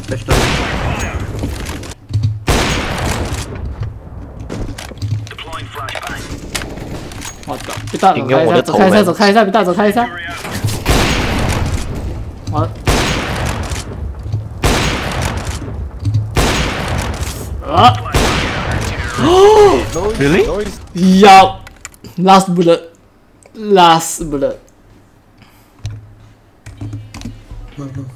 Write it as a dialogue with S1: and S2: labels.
S1: Verstanden.
S2: 我操！被大走开一下，走开一下，被大走开一下。我。啊！哦
S3: Really?
S2: Yeah. Last bullet. Last bullet.